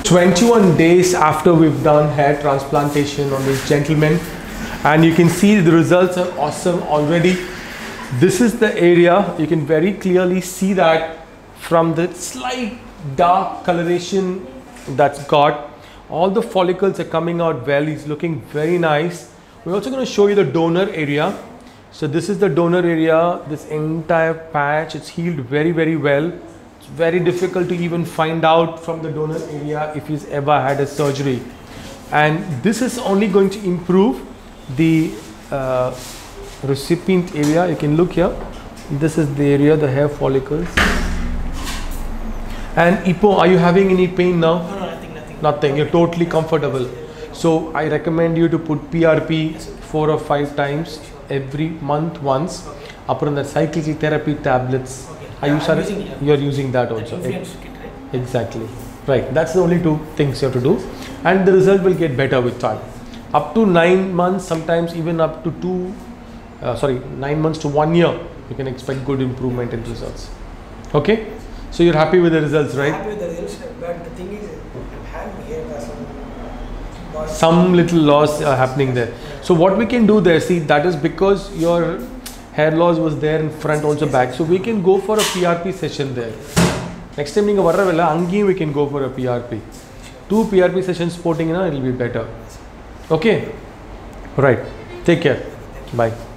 21 days after we've done hair transplantation on this gentleman, and you can see the results are awesome already. This is the area, you can very clearly see that from the slight dark coloration that's got. All the follicles are coming out well. He's looking very nice. We're also going to show you the donor area. So this is the donor area. This entire patch, it's healed very, very well. It's very difficult to even find out from the donor area if he's ever had a surgery. And this is only going to improve the recipient area. You can look here. This is the area, the hair follicles. And Ipo, are you having any pain now? No, Nothing. You're totally comfortable. So I recommend you to put PRP 4 or 5 times every month once. Upon the cyclical therapy tablets. You're using that also. Exactly. Right. That's the only 2 things you have to do. And the result will get better with time. Up to 9 months, sometimes even up to 9 months to 1 year, you can expect good improvement in results. Okay? So you're happy with the results, right? Happy with the results, but the thing is, I'm having here some little loss happening there. So what we can do there, see, that is because your hair loss was there in front also back. So we can go for a PRP session there. Next time we can go for a PRP. 2 PRP sessions sporting, it will be better. Okay? Right. Take care. Bye.